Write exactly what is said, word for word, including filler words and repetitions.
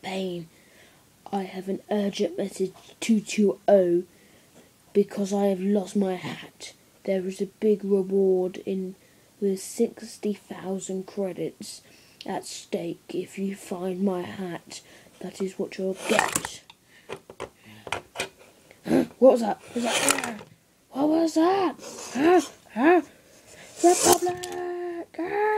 pain. I have an urgent message two two zero because I have lost my hat. There is a big reward in with sixty thousand credits at stake if you find my hat. That is what you'll get. What was that? Was that? What was that? Huh? Huh? Republic!